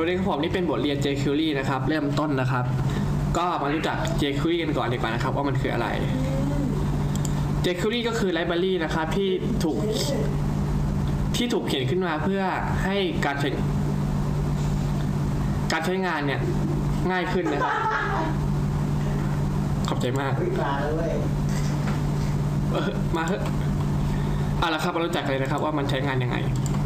วัสดีครับผมนี่เป็นบทเรียน jQuery นะครับเริ่มต้นนะครับก็มารู้จัก jQuery กันก่อนดีกว่านะครับว่ามันคืออะไร jQuery ก็คือไลบรารีนะครับที่ถูกเขียนขึ้นมาเพื่อให้การใช้งานเนี่ยง่ายขึ้นนะครับขอบใจมากมาเถอะเอาละครับมารู้จักเลยนะครับว่ามันใช้งานยังไง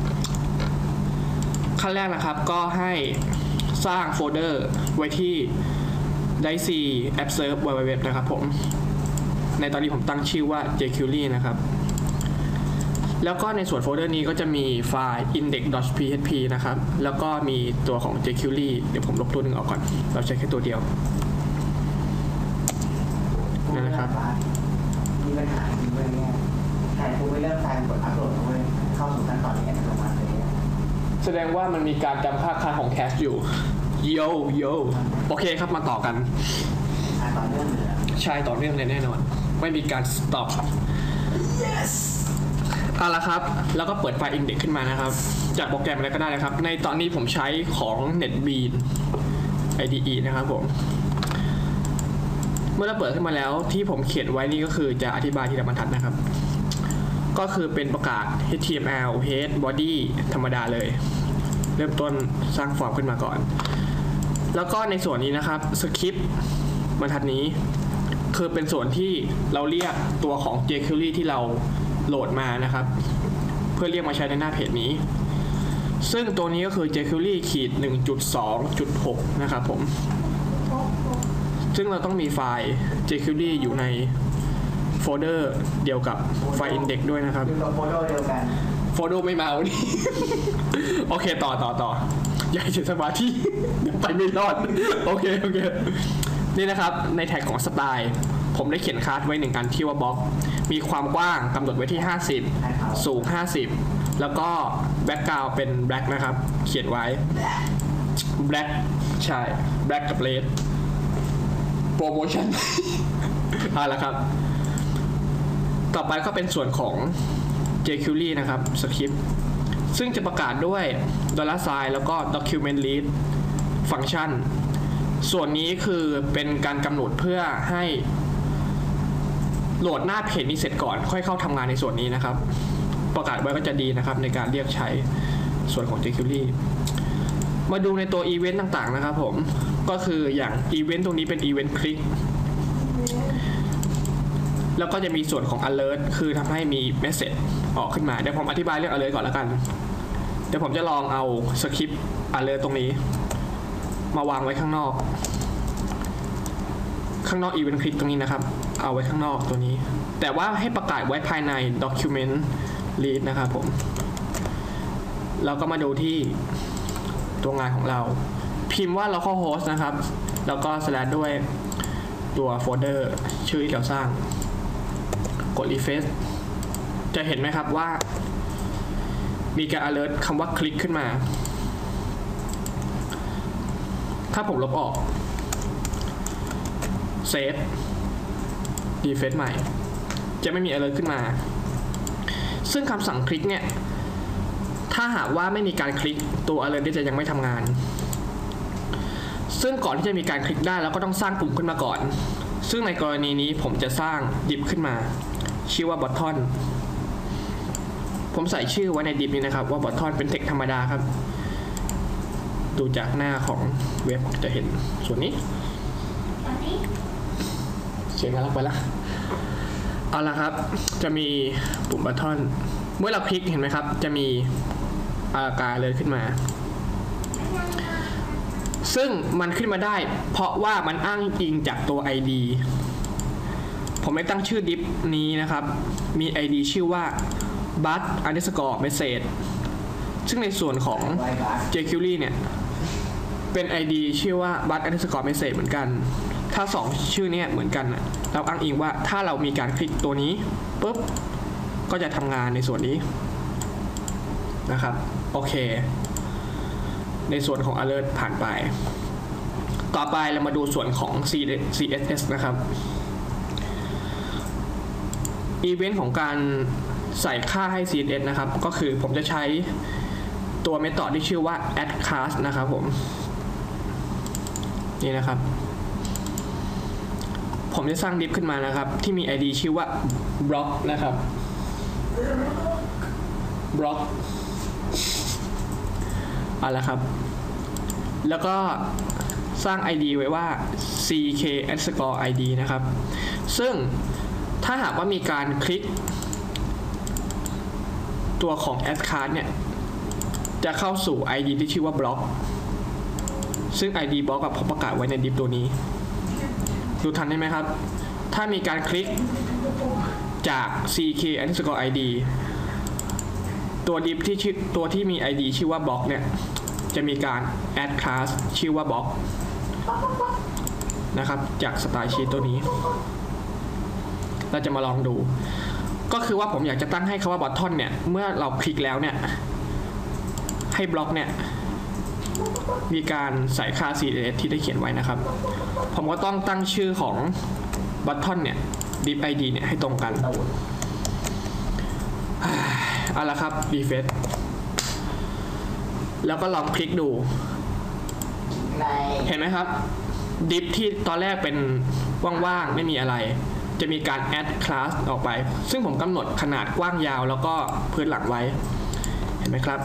ขั้นแรกนะครับก็ให้สร้างโฟลเดอร์ไว้ที่ dice app serve www นะครับผมในตอนนี้ผมตั้งชื่อว่า jQuery นะครับแล้วก็ในส่วนโฟลเดอร์นี้ก็จะมีไฟล์ index.php นะครับแล้วก็มีตัวของ jQuery เดี๋ยวผมลบตัวหนึ่งออกก่อนเราใช้แค่ตัวเดียวนั่นนะครับมีปัญหาจริงเลยเนี่ยใครพูดไม่เริ่มการกดอัปโหลดเลยเข้าสู่ขั้นตอนนี้อัตโนมัติเลยแสดงว่ามันมีการจำค่าค้างของแคชอยู่โยโอเคครับมาต่อกันต่อเนื่องเลยใช่ต่อเนื่องเลยแน่นอนไม่มีการ stop yes เอาละครับแล้วก็เปิดไฟล์ index ขึ้นมานะครับจากโปรแกรมอะไรก็ได้นะครับในตอนนี้ผมใช้ของ NetBeans IDE นะครับผมเมื่อเราเปิดขึ้นมาแล้วที่ผมเขียนไว้นี่ก็คือจะอธิบายทีละบรรทัดนะครับก็คือเป็นประกาศ HTML head body ธรรมดาเลยเริ่มต้นสร้างฟอร์มขึ้นมาก่อนแล้วก็ในส่วนนี้นะครับสคริปต์บรรทัดนี้คือเป็นส่วนที่เราเรียกตัวของ jQuery ที่เราโหลดมานะครับเพื่อเรียกมาใช้ในหน้าเพจนี้ซึ่งตัวนี้ก็คือ jQuery 1.2.6 นะครับผมซึ่งเราต้องมีไฟล์ jQuery อยู่ในโฟลเดอร์เดียวกับไฟล์ index ด้วยนะครับอยู่กับโฟลเดอร์เดียวกันโฟลเดอร์ไม่มาวันนี้ โอเคต่ออย่าเสียสมาธิไปไม่รอดโอเคนี่นะครับในแท็กของสไตล์ผมได้เขียนคลาสไว้1อันที่ว่าบล็อกมีความกว้างกำหนดไว้ที่50สูง50แล้วก็แบ็คกราวด์เป็นแบล็คนะครับเขียนไว้แบล็คใช่แบล็คกับเรดโปรโมชั่น เอาละครับต่อไปก็เป็นส่วนของ jQuery นะครับสคริปต์ซึ่งจะประกาศด้วย $sign แล้วก็ document read ฟังก์ชันส่วนนี้คือเป็นการกำหนดเพื่อให้โหลดหน้าเพจนี้เสร็จก่อนค่อยเข้าทำงานในส่วนนี้นะครับประกาศไว้ก็จะดีนะครับในการเรียกใช้ส่วนของ jQuery มาดูในตัวอีเวนต์ต่างๆนะครับผมก็คืออย่างอีเวนต์ตรงนี้เป็นอีเวนต์คลิกแล้วก็จะมีส่วนของ alert คือทำให้มี message ออกขึ้นมาเดี๋ยวผมอธิบายเรื่อง alert ก่อนแล้วกันเดี๋ยวผมจะลองเอาสคริปต์ alert ตรงนี้มาวางไว้ข้างนอกevent click ตรงนี้นะครับเอาไว้ข้างนอกตัวนี้แต่ว่าให้ประกาศไว้ภายใน document read นะครับผมเราก็มาดูที่ตัวงานของเราพิมพ์ว่า localhost นะครับแล้วก็ slash ด้วยตัวโฟลเดอร์ชื่อที่เราสร้างกด refresh จะเห็นไหมครับว่ามีการ alert คำว่าคลิกขึ้นมาถ้าผมลบออกเซฟรีเฟรชใหม่จะไม่มี alert ขึ้นมาซึ่งคำสั่งคลิกเนี่ยถ้าหากว่าไม่มีการคลิกตัว alert จะยังไม่ทำงานซึ่งก่อนที่จะมีการคลิกได้เราก็ต้องสร้างปุ่มขึ้นมาก่อนซึ่งในกรณีนี้ผมจะสร้างดิฟขึ้นมาชื่อว่า button ผมใส่ชื่อไว้ในดิฟนี้นะครับว่า button เป็น text ธรรมดาครับดูจากหน้าของเว็บจะเห็นส่วนนี้เสียงน่ารักไปละเอาละครับจะมีปุ่มบัตทอนเมื่อเราคลิกเห็นไหมครับจะมีอาการเลยขึ้นมาซึ่งมันขึ้นมาได้เพราะว่ามันอ้างอิงจากตัว ID ผมได้ตั้งชื่อดิฟนี้นะครับมี ID ชื่อว่า but_message ซึ่งในส่วนของ jQuery เนี่ยเป็น ID ชื่อว่า but_message เหมือนกันถ้า2ชื่อนี้เหมือนกันเราอ้างอิงว่าถ้าเรามีการคลิกตัวนี้ปุ๊บก็จะทำงานในส่วนนี้นะครับโอเคในส่วนของ alert ผ่านไปต่อไปเรามาดูส่วนของ CSS นะครับอีเวนต์ของการใส่ค่าให้ CSS นะครับก็คือผมจะใช้ตัวเมธอดที่ชื่อว่า add class นะครับผมนี่นะครับผมจะสร้างดิฟขึ้นมานะครับที่มี ID ชื่อว่า block นะครับ block เอาละครับแล้วก็สร้าง ID ไว้ว่า ck_id นะครับซึ่งถ้าหากว่ามีการคลิกตัวของ add card เนี่ยจะเข้าสู่ ID ที่ชื่อว่า block ซึ่ง ID block กับผมประกาศไว้ในดิฟตัวนี้ดูทันได้ไหมครับถ้ามีการคลิกจาก ck_id ตัวดิฟที่ชื่อตัวที่มี ID ชื่อว่า block เนี่ยจะมีการ add class ชื่อว่า block นะครับจากสไตล์ชีตตัวนี้เราจะมาลองดูก็คือว่าผมอยากจะตั้งให้คำว่า button เนี่ยเมื่อเราคลิกแล้วเนี่ยให้บล็อกเนี่ยมีการใส่ค่า CSS ที่ได้เขียนไว้นะครับผมก็ต้องตั้งชื่อของ button เนี่ย div id เนี่ยให้ตรงกันเอาละครับ refresh แล้วก็ลองคลิกดูเห็นไหมครับดิฟที่ตอนแรกเป็นว่างๆไม่มีอะไรจะมีการ add class ออกไปซึ่งผมกำหนดขนาดกว้างยาวแล้วก็พื้นหลังไว้เห็นไหมครับ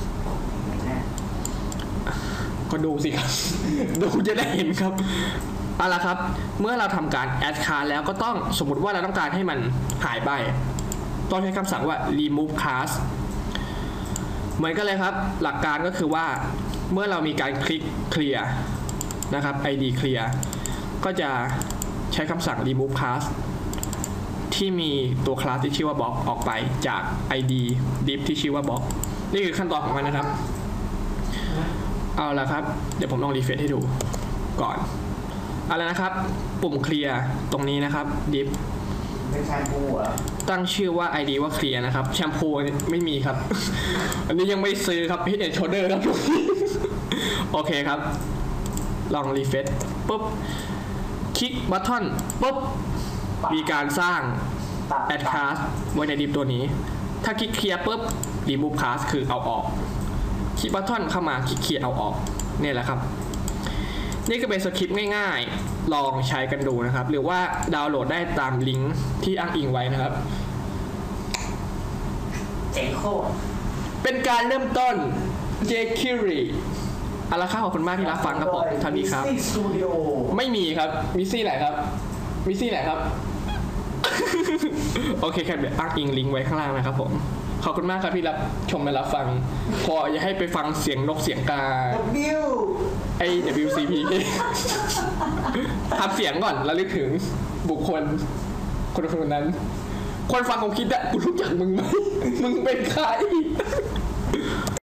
ก็ดูสิครับ ดูจะได้เห็นครับเอาละครับเมื่อเราทำการ add class แล้วก็ต้องสมมติว่าเราต้องการให้มันหายไปต้องใช้คำสั่งว่า remove class เหมือนกันเลยครับหลักการก็คือว่าเมื่อเรามีการคลิกเคลียร์นะครับ id clear ก็จะใช้คำสั่ง remove class ที่มีตัวคลาสที่ชื่อว่า block ออกไปจาก id div ที่ชื่อว่า block นี่คือขั้นตอนของมันนะครับเอาละครับเดี๋ยวผมลองรีเฟรชให้ดูก่อนเอาละนะครับปุ่มเคลียร์ตรงนี้นะครับ div เป็นแชมพูเหรอตั้งชื่อว่า id ว่าเคลียร์นะครับแชมพูไม่มีครับ อันนี้ยังไม่ซื้อครับ Head and Shoulder ครับ โอเคครับลองรีเฟรชปุ๊บคลิกบัตทอนปุ๊บมีการสร้าง add class ไว้ในดิฟตัวนี้ถ้าคลิกเคลียร์ปุ๊บ remove class คือเอาออกคลิกบัตทอนเข้ามาคลิกเคลียร์เอาออกนี่แหละครับนี่ก็เป็นสคริปต์ง่ายๆลองใช้กันดูนะครับหรือว่าดาวน์โหลดได้ตามลิงก์ที่อ้างอิงไว้นะครับเจ๋งโคตรเป็นการเริ่มต้น jQuery เอาละครับขอบคุณมากที่รับฟังครับผมท่านนี้ครับไม่มีครับมิซี่ไหนครับมิซี่ไหนครับ โอเคครับเดี๋ยวอ้างอิงลิงก์ไว้ข้างล่างนะครับผมขอบคุณมากครับที่รับชมและรับฟังพออย่าให้ไปฟังเสียงนกเสียงกาไอ WCP ทำเสียงก่อนแล้วลึกถึงบุคคลคนนั้นคนฟังคงคิดอะกูรู้จักมึงไหมมึงเป็นใคร